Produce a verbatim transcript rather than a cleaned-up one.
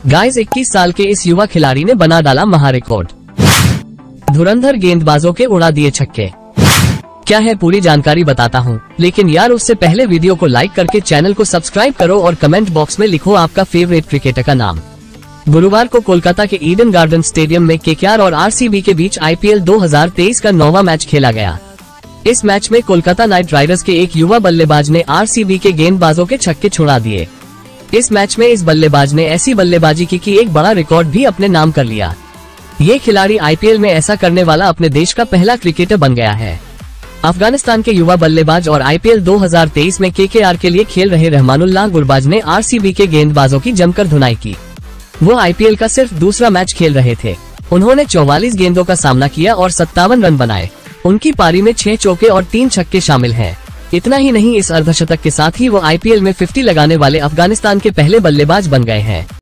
Guys इक्कीस साल के इस युवा खिलाड़ी ने बना डाला महारिकॉर्ड। धुरंधर गेंदबाजों के उड़ा दिए छक्के। क्या है पूरी जानकारी बताता हूँ, लेकिन यार उससे पहले वीडियो को लाइक करके चैनल को सब्सक्राइब करो और कमेंट बॉक्स में लिखो आपका फेवरेट क्रिकेटर का नाम। गुरुवार को कोलकाता के ईडन गार्डन स्टेडियम में केकेआर और आरसीबी के बीच आईपीएल दो हज़ार तेईस का नौवां मैच खेला गया। इस मैच में कोलकाता नाइट राइडर्स के एक युवा बल्लेबाज ने आरसीबी के गेंदबाजों के छक्के छुड़ा दिए। इस मैच में इस बल्लेबाज ने ऐसी बल्लेबाजी की कि एक बड़ा रिकॉर्ड भी अपने नाम कर लिया। ये खिलाड़ी आईपीएल में ऐसा करने वाला अपने देश का पहला क्रिकेटर बन गया है। अफगानिस्तान के युवा बल्लेबाज और आईपीएल दो हज़ार तेईस में केकेआर के लिए खेल रहे रहमानुल्लाह गुरबाज ने आरसीबी के गेंदबाजों की जमकर धुनाई की। वो आईपीएल का सिर्फ दूसरा मैच खेल रहे थे। उन्होंने चौवालीस गेंदों का सामना किया और सत्तावन रन बनाए। उनकी पारी में छह चौके और तीन छक्के शामिल हैं। इतना ही नहीं, इस अर्धशतक के साथ ही वो आईपीएल में पचास लगाने वाले अफगानिस्तान के पहले बल्लेबाज बन गए हैं।